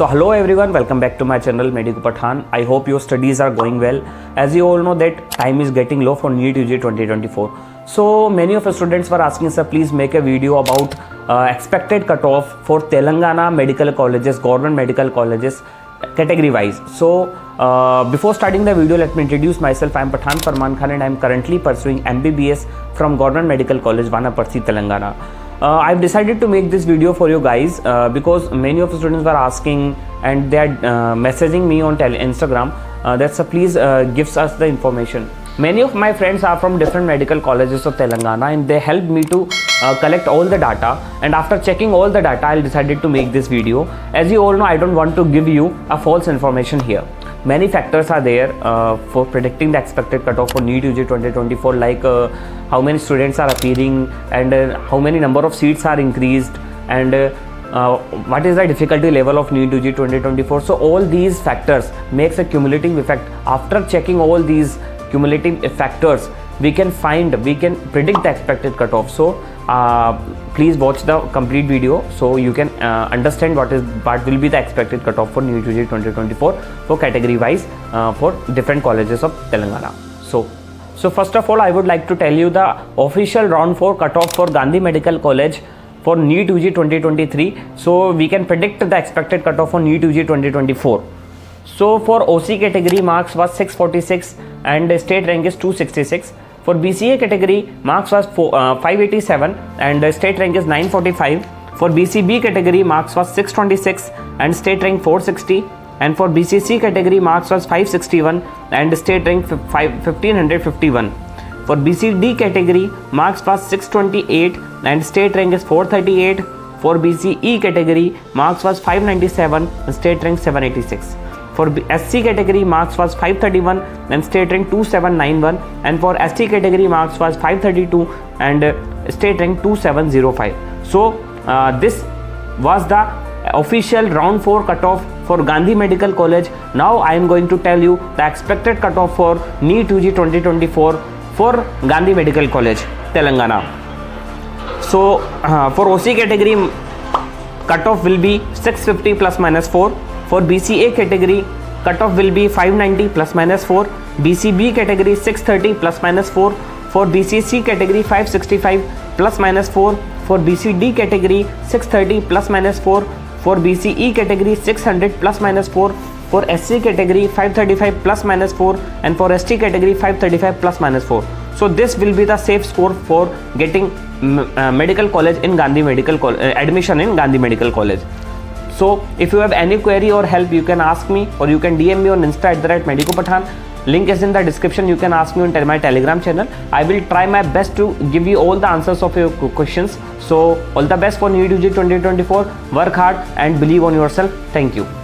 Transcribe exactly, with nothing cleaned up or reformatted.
So hello everyone, welcome back to my channel Medico Pathan. I hope your studies are going well. As you all know that time is getting low for NEET U G twenty twenty-four. So many of the students were asking, sir, please make a video about uh, expected cutoff for Telangana medical colleges, government medical colleges category wise. So uh, before starting the video, let me introduce myself. I am Pathan Farman Khan and I am currently pursuing M B B S from Government Medical College, Vanaparsi, Telangana. Uh, I've decided to make this video for you guys uh, because many of the students were asking and they are uh, messaging me on tele Instagram uh, that so please uh, gives us the information. Many of my friends are from different medical colleges of Telangana and they helped me to uh, collect all the data, and after checking all the data I decided to make this video. As you all know, I don't want to give you a false information here. Many factors are there uh, for predicting the expected cutoff for NEET U G twenty twenty-four, like uh, how many students are appearing and uh, how many number of seats are increased, and uh, uh, what is the difficulty level of NEET U G twenty twenty-four. So all these factors makes a cumulative effect. After checking all these cumulative factors, we can find, we can predict the expected cutoff. So uh, please watch the complete video so you can uh, understand what is what will be the expected cutoff for NEET U G twenty twenty-four for category wise uh, for different colleges of Telangana. So so first of all, I would like to tell you the official round four cutoff for Gandhi Medical College for NEET U G twenty twenty-three. So we can predict the expected cutoff for NEET U G twenty twenty-four. So for O C category, marks was six forty-six and state rank is two sixty-six. For B C A category, marks was four, uh, five eighty-seven and state rank is nine forty-five. For B C B category, marks was six twenty-six and state rank four sixty. And for B C C category, marks was five sixty-one and state rank fifteen fifty-one. For B C D category, marks was six twenty-eight and state rank is four thirty-eight. For B C E category, marks was five ninety-seven and state rank seven eighty-six. For S C category, marks was five thirty-one and state rank two seven nine one, and for S T category, marks was five thirty-two and uh, state rank two seven zero five. So uh, this was the official round four cutoff for Gandhi Medical College. Now I am going to tell you the expected cutoff for NEET U G twenty twenty-four for Gandhi Medical College, Telangana. So uh, for O C category, cutoff will be six fifty plus minus four. For B C A category, cutoff will be five ninety plus minus four. B C B category six thirty plus minus four. For B C C category five sixty-five plus minus four. For B C D category six thirty plus minus four. For B C E category six hundred plus minus four. For S C category five thirty-five plus minus four, and for S T category five thirty-five plus minus four. So this will be the safe score for getting uh, medical college in Gandhi Medical College, uh, admission in Gandhi Medical College. So if you have any query or help, you can ask me or you can D M me on Insta at the rate Medico Pathan. Link is in the description. You can ask me on my Telegram channel. I will try my best to give you all the answers of your questions. So all the best for NEET U G twenty twenty-four. Work hard and believe on yourself. Thank you.